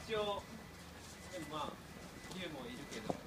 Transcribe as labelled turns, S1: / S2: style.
S1: 一応でもまあ牛もいるけど